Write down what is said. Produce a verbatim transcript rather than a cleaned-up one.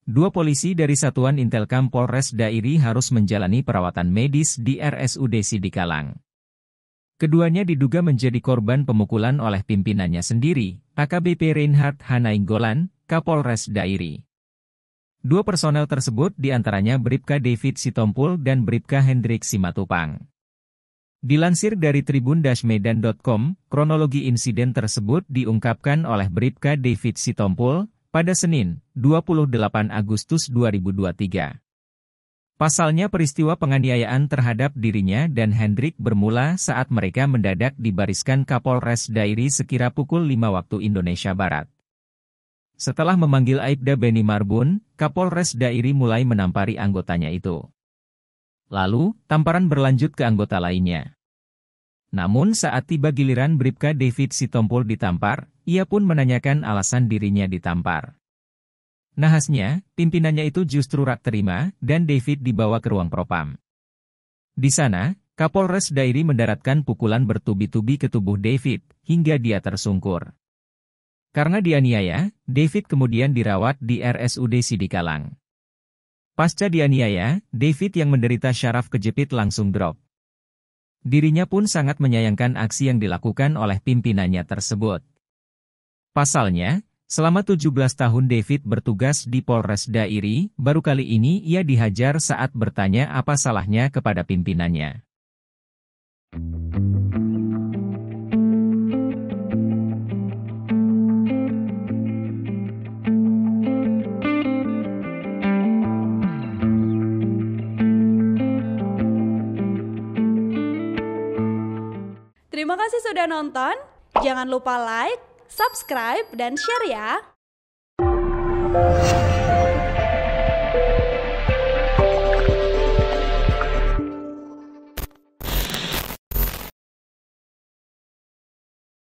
dua polisi dari Satuan Intelkam Polres Dairi harus menjalani perawatan medis di R S U D Sidikalang. Keduanya diduga menjadi korban pemukulan oleh pimpinannya sendiri, A K B P Reinhard Hanainggolan, Kapolres Dairi. Dua personel tersebut diantaranya Bribka David Sitompul dan Bribka Hendrik Simatupang. Dilansir dari tribun medan titik com, kronologi insiden tersebut diungkapkan oleh Bribka David Sitompul pada Senin, dua puluh delapan Agustus dua ribu dua puluh tiga. Pasalnya peristiwa penganiayaan terhadap dirinya dan Hendrik bermula saat mereka mendadak dibariskan Kapolres Dairi sekira pukul lima waktu Indonesia Barat. Setelah memanggil Aibda Beni Marbun, Kapolres Dairi mulai menampari anggotanya itu. Lalu, tamparan berlanjut ke anggota lainnya. Namun saat tiba giliran Bribka David Sitompul ditampar, ia pun menanyakan alasan dirinya ditampar. Nahasnya, pimpinannya itu justru rak terima, dan David dibawa ke ruang propam. Di sana, Kapolres Dairi mendaratkan pukulan bertubi-tubi ke tubuh David, hingga dia tersungkur. Karena dianiaya, David kemudian dirawat di R S U D Sidikalang. Pasca dianiaya, David yang menderita syaraf kejepit langsung drop. Dirinya pun sangat menyayangkan aksi yang dilakukan oleh pimpinannya tersebut. Pasalnya, selama tujuh belas tahun David bertugas di Polres Dairi, baru kali ini ia dihajar saat bertanya apa salahnya kepada pimpinannya. Terima kasih sudah nonton, jangan lupa like, subscribe, dan share ya!